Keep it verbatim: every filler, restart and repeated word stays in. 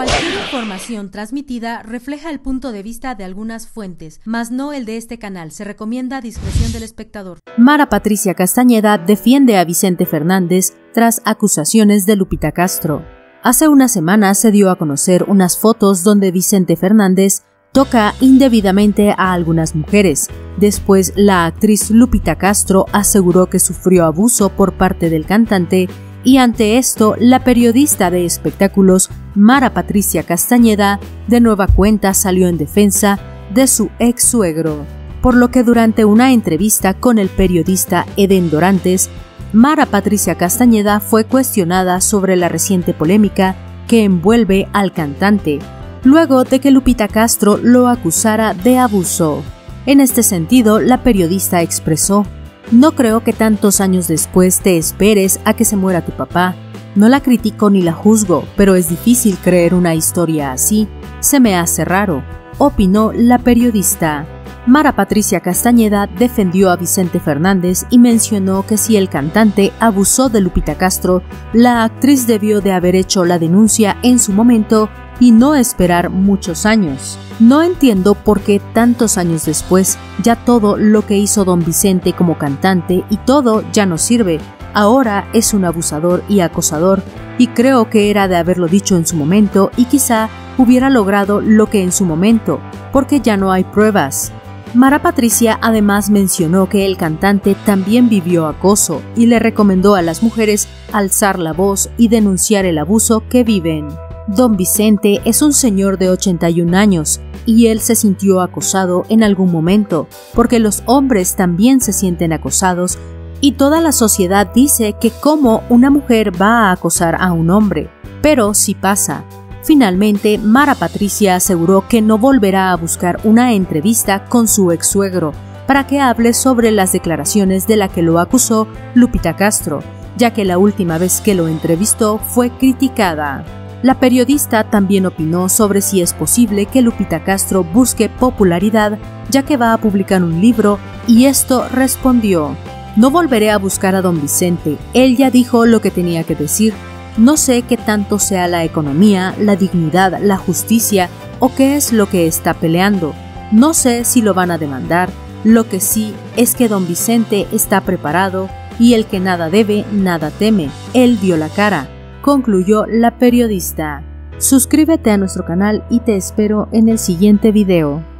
Cualquier información transmitida refleja el punto de vista de algunas fuentes, mas no el de este canal. Se recomienda discreción del espectador. Mara Patricia Castañeda defiende a Vicente Fernández tras acusaciones de Lupita Castro. Hace unas semanas se dio a conocer unas fotos donde Vicente Fernández toca indebidamente a algunas mujeres. Después, la actriz Lupita Castro aseguró que sufrió abuso por parte del cantante, y ante esto, la periodista de espectáculos Mara Patricia Castañeda de nueva cuenta salió en defensa de su ex suegro, por lo que durante una entrevista con el periodista Eden Dorantes, Mara Patricia Castañeda fue cuestionada sobre la reciente polémica que envuelve al cantante, luego de que Lupita Castro lo acusara de abuso. En este sentido, la periodista expresó: "No creo que tantos años después te esperes a que se muera tu papá. No la critico ni la juzgo, pero es difícil creer una historia así. Se me hace raro", opinó la periodista. Mara Patricia Castañeda defendió a Vicente Fernández y mencionó que si el cantante abusó de Lupita Castro, la actriz debió de haber hecho la denuncia en su momento y no esperar muchos años. "No entiendo por qué tantos años después ya todo lo que hizo don Vicente como cantante y todo ya no sirve. Ahora es un abusador y acosador, y creo que era de haberlo dicho en su momento y quizá hubiera logrado lo que en su momento, porque ya no hay pruebas". Mara Patricia además mencionó que el cantante también vivió acoso y le recomendó a las mujeres alzar la voz y denunciar el abuso que viven. Don Vicente es un señor de ochenta y un años y él se sintió acosado en algún momento, porque los hombres también se sienten acosados y toda la sociedad dice que cómo una mujer va a acosar a un hombre, pero sí pasa. Finalmente, Mara Patricia aseguró que no volverá a buscar una entrevista con su ex suegro para que hable sobre las declaraciones de la que lo acusó Lupita Castro, ya que la última vez que lo entrevistó fue criticada. La periodista también opinó sobre si es posible que Lupita Castro busque popularidad, ya que va a publicar un libro, y esto respondió: "No volveré a buscar a don Vicente, él ya dijo lo que tenía que decir. No sé qué tanto sea la economía, la dignidad, la justicia o qué es lo que está peleando. No sé si lo van a demandar. Lo que sí es que don Vicente está preparado y el que nada debe, nada teme. Él dio la cara", concluyó la periodista. Suscríbete a nuestro canal y te espero en el siguiente video.